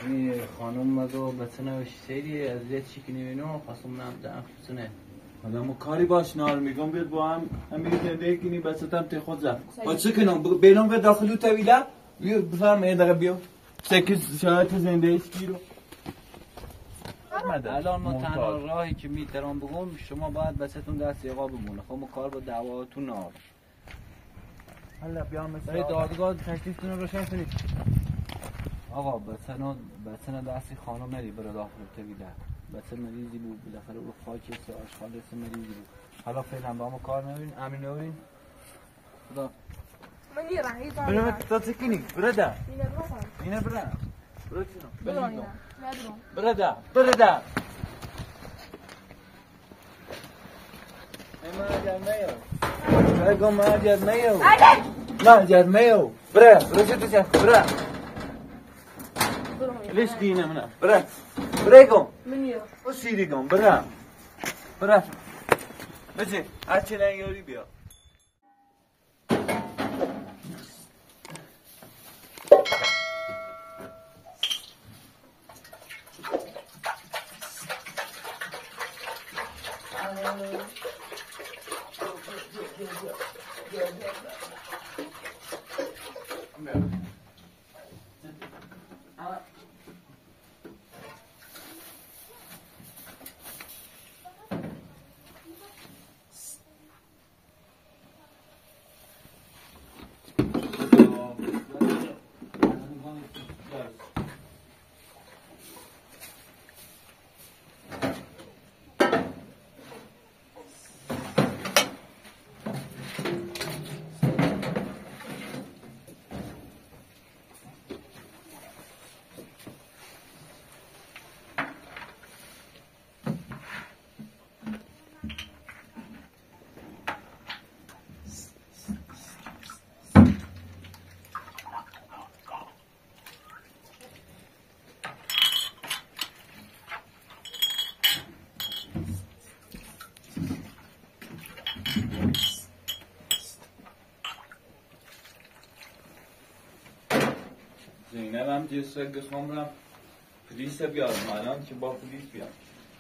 این خانم مگو بسنه سیری از لیت چی کنی اینو خواستم نم خسنه حالا ما کاری باش نار میگم بیاد با هم همین دیگه بساتم تی خود زد با چه کنم بینم به داخلو طویله بیا بفهم این دقیقه بیا سکس شاید زنده ایسکی رو الان ما تنها راهی که میترام بگم شما باید بستون دست یقا بمونه خب ما کار با دعواتون نار حالا بیا مثلا برای دادگاه تشریفتون رو روشن کنید آقا بسنه دستی خانم نری برای داخل طویله بسه مریضی بود بالاخره رو خاک آشخالص مریضی بود حالا فعلا با ما کار نبین امین نورین خدا من يرى برو تا سکنی برده يلا اینه برده برو برو چنو برو برده بگو ماجد میو ماجد میو برا چه چه برا ليش دينا منا برا بريكم من يرى وسيريكم برا بجي عشان يوري بيا زینب هم جسته گفتم رم پلیس بیاد الان که با پلیس بیاد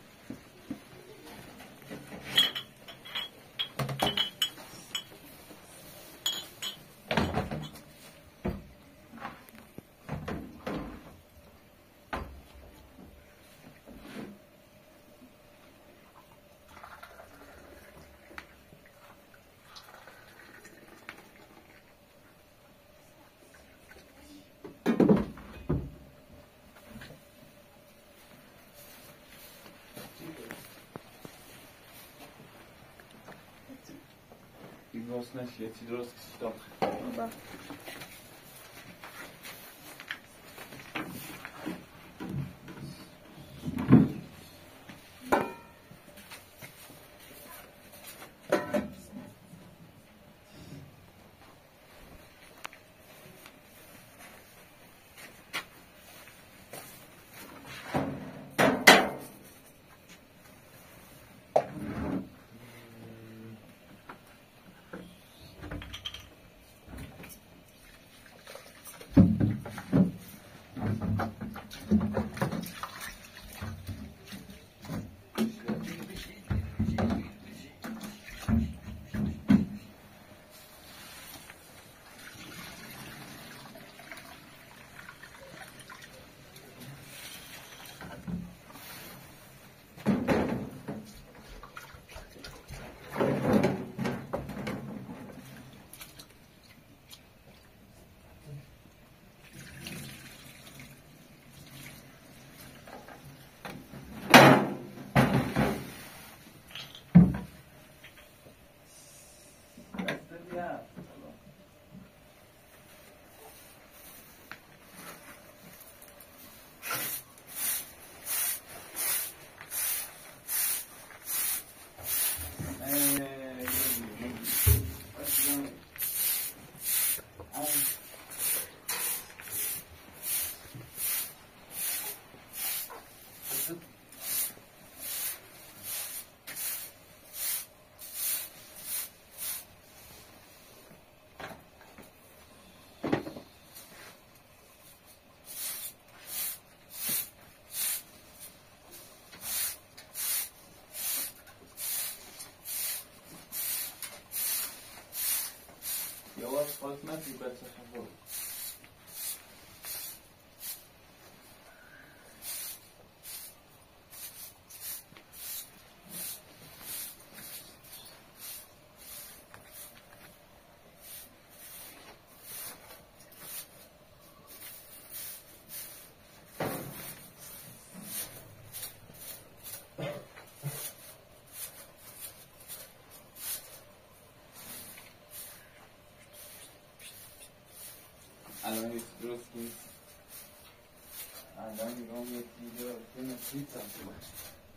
درست نشه یه چی درست کشیدم قسمتی بچه خود الان یک درست نیست الان میگم یک دیگه که نسیتم تو باشه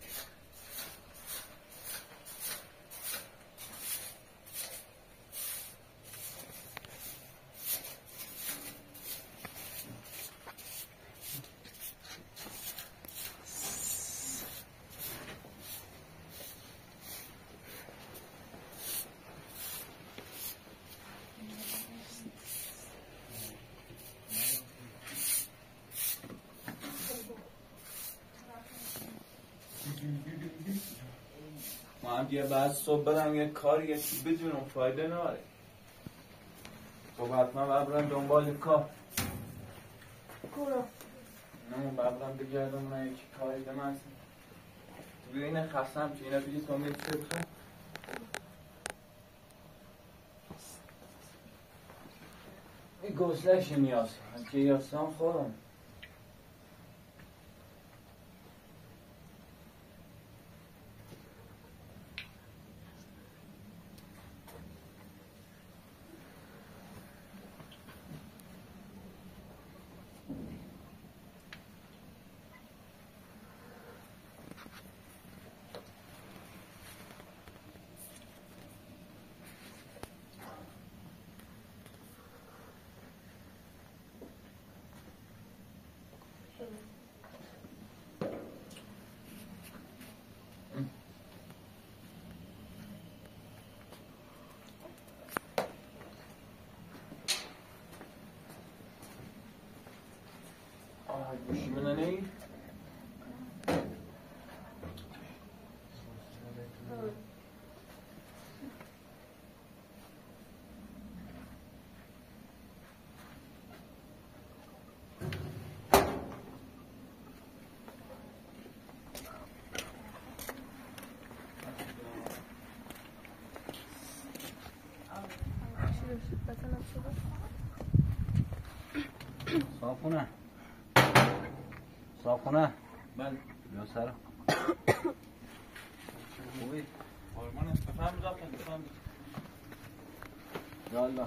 ما هم یه بعد صبح برم یه کار یه چی بدونم فایده نداره خب حتما برم دنبال کار کورو نه برم بگردم من یکی کاری دم هستم تو بیا اینه خستم که اینه بگید کنم یه چیزه بخوام این گوزلش نیاز که یاستم خودم گوشی منه نی؟ صافونه صافونه بله بیا سر خوبی؟ آرمانه بفهم داخل بفهم یالا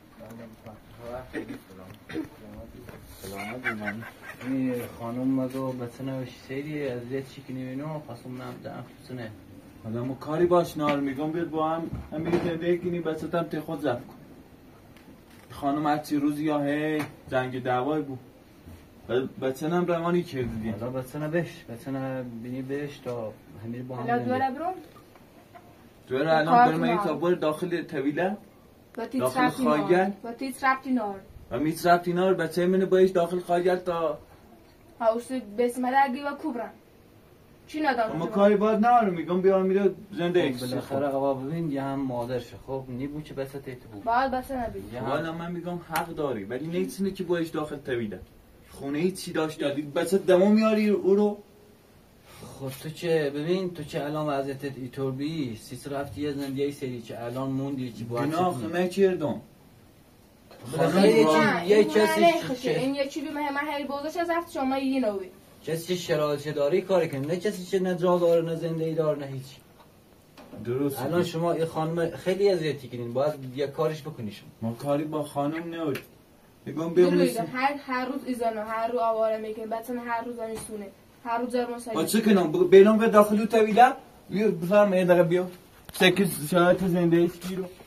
سلامتی من این خانم مگو بسنه سیری از یه چی که نمینو خواستم نم خسنه حالا ما کاری باش نار میگم بیاد با هم همین زنده کنی بساتم تی خود زفت کن خانم هرچی روز یا هی جنگ دعوای بود بچه نم روانی کردی حالا بسنه بسنه بینی بش تا همیر با هم حالا دوره برون دوره الان برم این تا بر داخل طویله داخل خواهگل و تیت رفتی نار و میت رفت اینا رو بچه منو بایش داخل خواهگل تا هاوس بسمه درگی و کوبرن چی ندارم اما کاری باید نارو میگم بیا میره زنده ایکس بالاخره آقا ببین یه هم مادرش خب نیبو چه بسه تیت بود باید بسه نبید حالا من میگم حق داری ولی نیتونه که بایش داخل طویله خونه ای چی داشت دادی بچه دمو میاری او رو خب تو چه ببین تو چه الان وضعیتت اینطور بی سیس رفتی یه زندگی سری چه الان موندی چی باید گناه خمه کردم یه کسی این یه چیزی من هی بوزش از رفت شما یه نوی کسی شرایط داری کاری کنی نه کسی چه نه جا داره نه زندگی داره نه هیچ درست الان شما این خانم خیلی اذیتی کنین باید یه کارش بکنی شما ما کاری با خانم نود میگم بیا هر روز ایزانو هر رو آواره میکنه بچن هر روز میسونه هر روز زرما سایه با چه کنم بیلون به داخلو طویله بیا بفهم یه دقیقه بیا سکس شرایط زنده ایسکی رو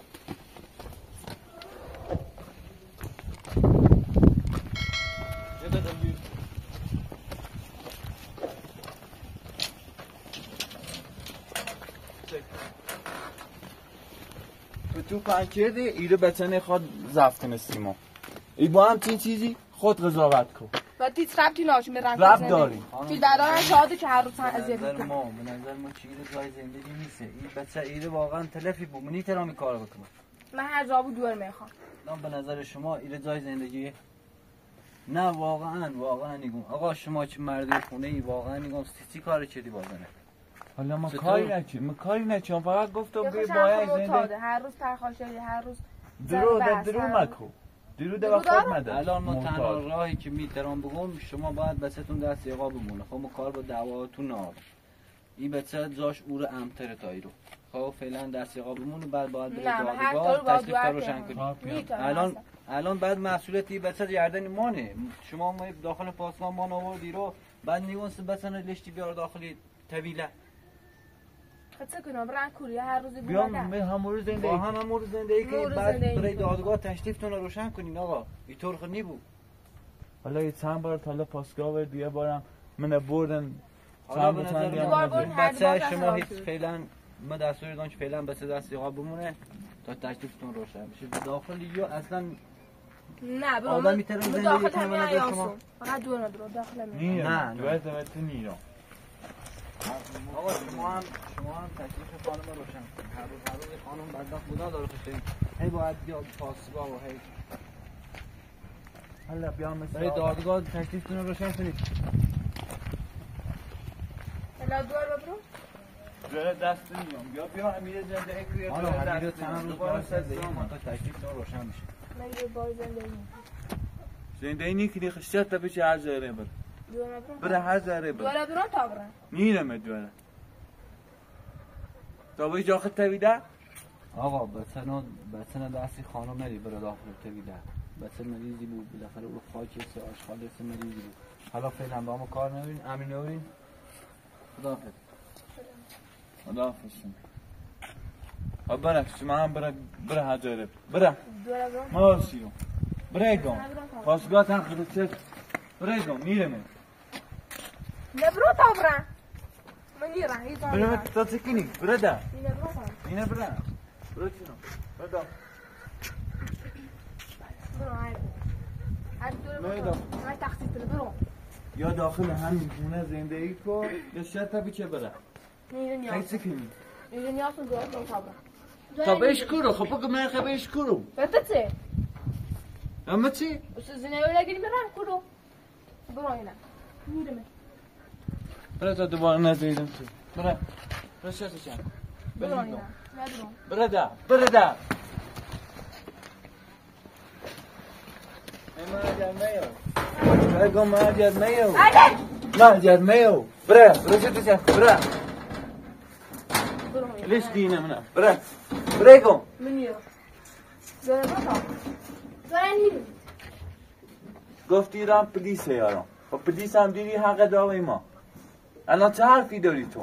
تو پنکرده ایره بچنه خود زفتن استیما ای با هم چیزی خود قضاوت کن و تیت رفتی ناش می رنگ رب داری که دران شاده که هر روز اذیت به نظر ما چیزی جای زندگی نیست این بچه ایره واقعا تلفی بود منی ترامی کار بکنه من هر جا بود دور میخوام. نام به نظر شما ایره جای زندگیه؟ نه واقعا نگم آقا شما چه مردی خونه ای واقعا نگم سی کار چدی بازنه. حالا ما چطور؟ کاری نکنم فقط گفتم یه بیا خوشم باید معتاده. زنده هر روز پرخاشگری هر روز درو بس، هر روز. مکو درود درود وقت آقا. مده الان ما تنها راهی که میترام بگم شما باید بچه‌تون دست یقا بمونه. خب ما کار با دعواتون نار این بچه جاش او رو امتر تایی رو خب فعلا دست یقا بمونه بعد باید بره نه من هر طور دادگاه با تشریف تا دور روشن کنیم. کنم. الان بعد مسئولیت این بچه گردن مانه. شما ما داخل پاسگاه ما آوردی رو بعد نیونس بچه لشتی بیار داخل طویله. خب کنم برن کوری هر روزی بیام بودن. می همون زندگی با هم امور زندگی که امور بعد زندگی برای کنیم. دادگاه تشریفتون رو روشن کنین آقا. اینطور خود نیبود. حالا یه چند بار حالا پاسگاه و دیگه بارم من بردن حالا به چند نظر بار دوبار من برین، هر بچه دوبار شما دست هیچ آسود. فعلا ما دستور دادن که فعلا بچه دست یقا بمونه تا تشریفتون روشن بشه. به داخل یا اصلا نه برو آدم میتونه زندگی داخل کنه همین ولی ایام شما- سون. فقط دور ندارو داخل همین. نیرم نه. دوست نیرم آقا شما هم تشریف خانم رو روشن کنید. هر روز خانم بدبخت بودا داره خوشه. هی باید بیاد پاسگاه و هی حالا بیام مثل برای دادگاه تشریفتون رو روشن کنید. حالا دور برو. جره دست نیرم بیا همین زندگی که حالا همین رو چند روز دوباره باید سر زندگی کنید تا تشریفتون روشن بشه. من یه بار زندگی. زندگی نیکی خشت تا بچه هر زره بر دور برو. بره هر زره بر دور برو تا برن. نیرم دوره تا بایی جا خود تویده آقا بچه دستی خانم نری بره داخل تویده. بچه مریضی بود بالاخره او خاک سه آشغال سه مریضی بود. حالا فعلا با ما کار نبین امین نورین خداحافظ. خداحافظ شما بره شما هم بره هر زره بره دور برو. ما سیرم برگم پاسگاه تن خودت برگم میرم نه برو تا برن. من نیرم هیچ جا برم نیرم. تا سکنی برده اینه برو تا. اینه برده برو چینو برده برو هر دور نه، برو. من تخصیص برو. یا داخل همین خونه زندگی کن یا شاید تا بیچه بره اینه خیلی نیاز. سکنی اینه نیاز دور برو تا برن. تا بهش کرو خب بگو من خب بهش کرو بتته. اما چی؟ زینه ولی گیری برن کدو. برو اینا. میرم. برای تا دوباره نزیدم تو برای شد چند برو اینا. برای ده بگم مهدیت میو مهدیت میو برای شد چند برای برو اینا. لیش دینه منه برای گم من میرم. برو تا. برو گفتی رام پلیسه یارم خب پلیس هم دیدی حق داوی ما الان چه حرفی داری تو؟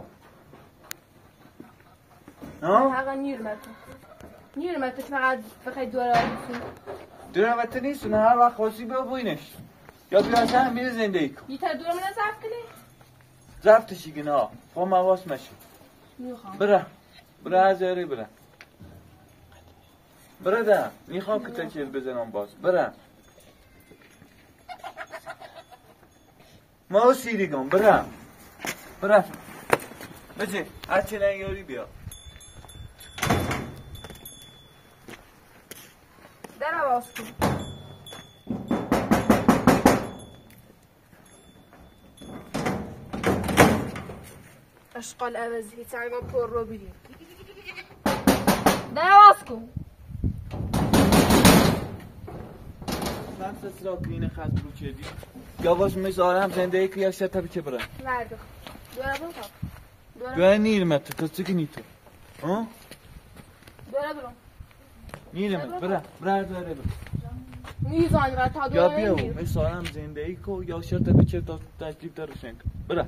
ها؟ حقا نیرم تو فقط دور آدیسون. دور نیست نه هر وقت خواستی بیا بوینش یا بیا اصلا میره زندگی کن یه تا دور من زفت کنی؟ زفتشی گناه خب مواس مشی میخوام. بره از یاری بره ده میخوام که تا چیز بزنم باز بره ما سیری گم بره بچه هرچی نگیاری بیا در آواز کن. اشغال عوضی سعیما پر رو بیدیم. در آواز کن. من سسرا کلین خط رو چدی یا باش میذارم زندگی که یا شد تا بیچه بره مرد دور برو تا. دوه نیرمت تو چه کنی تو ها؟ دور برو. نیرمت بره میزانی را تا یا دور بیا نمیر. میسارم زندگی کو یا شد تا بیچه تا تشریف داره شنک بره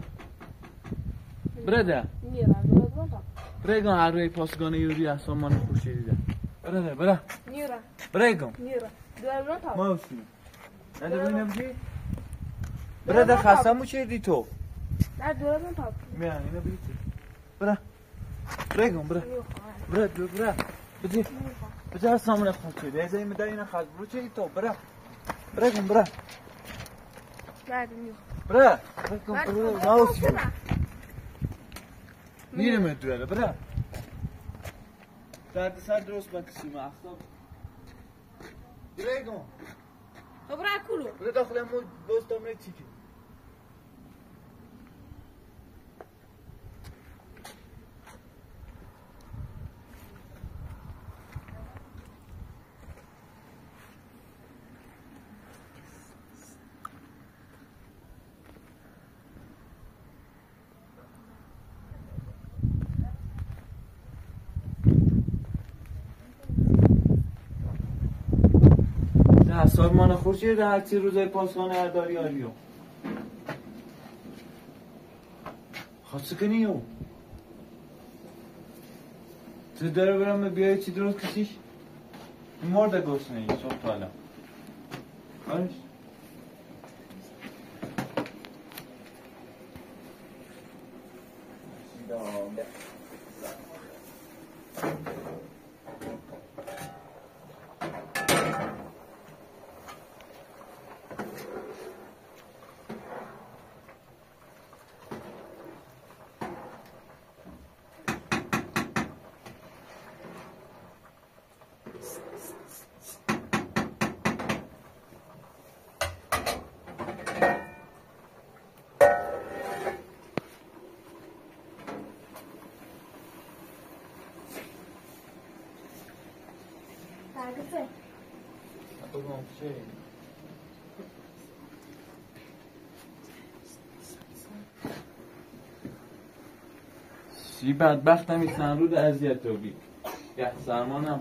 ده میرم دور برو تا. برگم هر روی پاسگانه یوری احسامان خوشی دیده بره میرم برگم دور برو تا. ماوسی نده ببینم چی؟ ده خستمو چه دی تو؟ نه دور برو تا. میان اینو بیتی برگم بده احسامان خوش شده از این مدار این خست برو چه دی تو برگم مرد میخوام. برگم ماوسی میرم دوره درد سر درست بکشیم اخصاب برای خب را کلو برای داخل همون باز دامنه چیکی سالمان خورشید هرچی روزای پاسخانه ارداری آریو خواسته کنی یو تو داره برم بیایی چی درست کشیش مرده گوش نهی صبح حالا آرش چی بدبختم این چند روز اذیت رو بی یه سرمانم